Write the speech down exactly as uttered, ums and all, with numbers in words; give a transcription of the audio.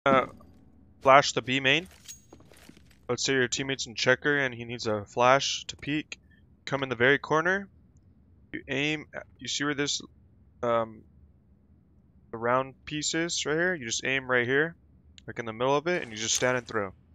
Uh, flash the B main. Let's say your teammate's in checker and he needs a flash to peek. Come in the very corner. You aim. You see where this um the round piece is right here? You just aim right here, like in the middle of it, and you just stand and throw.